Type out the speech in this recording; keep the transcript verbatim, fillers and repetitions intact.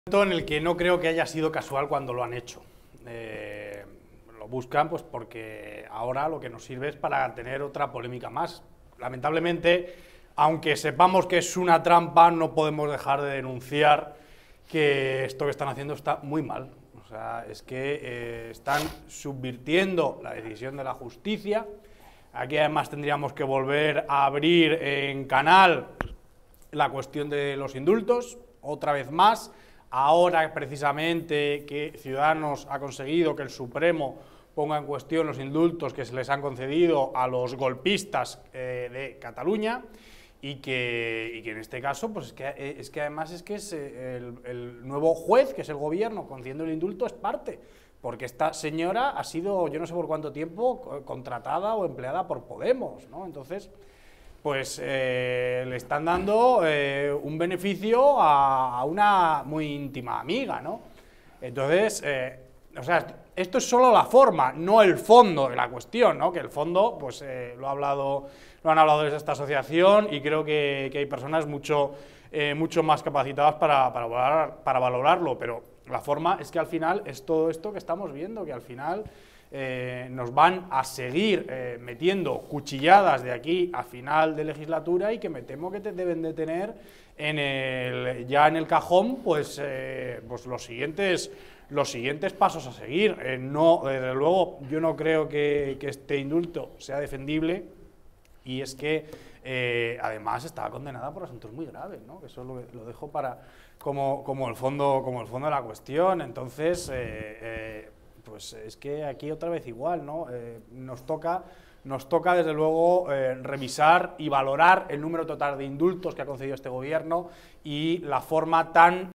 En el que no creo que haya sido casual cuando lo han hecho. Eh, lo buscan pues porque ahora lo que nos sirve es para tener otra polémica más. Lamentablemente, aunque sepamos que es una trampa, no podemos dejar de denunciar que esto que están haciendo está muy mal. O sea, es que eh, están subvirtiendo la decisión de la justicia. Aquí además tendríamos que volver a abrir en canal la cuestión de los indultos, otra vez más. Ahora precisamente que Ciudadanos ha conseguido que el Supremo ponga en cuestión los indultos que se les han concedido a los golpistas eh, de Cataluña y que, y que en este caso, pues es que, es que además es que es el, el nuevo juez, que es el gobierno, concediendo el indulto, es parte, porque esta señora ha sido, yo no sé por cuánto tiempo, contratada o empleada por Podemos, ¿no? Entonces, pues eh, le están dando eh, un beneficio a, a una muy íntima amiga, ¿no? Entonces, eh, o sea, esto es solo la forma, no el fondo de la cuestión, ¿no? Que el fondo, pues eh, lo ha hablado, lo han hablado desde esta asociación y creo que, que hay personas mucho, eh, mucho más capacitadas para, para, valorar, para valorarlo, pero la forma es que al final es todo esto que estamos viendo, que al final Eh, nos van a seguir eh, metiendo cuchilladas de aquí a final de legislatura y que me temo que te deben de tener en el, ya en el cajón pues, eh, pues los, siguientes, los siguientes pasos a seguir. Eh, no, desde luego, yo no creo que, que este indulto sea defendible y es que eh, además estaba condenada por asuntos muy graves, ¿no? Que eso lo, lo dejo para, como, como, el fondo, como el fondo de la cuestión. Entonces, eh, eh, pues es que aquí otra vez igual, ¿no? Eh, nos toca, nos toca desde luego eh, revisar y valorar el número total de indultos que ha concedido este gobierno y la forma tan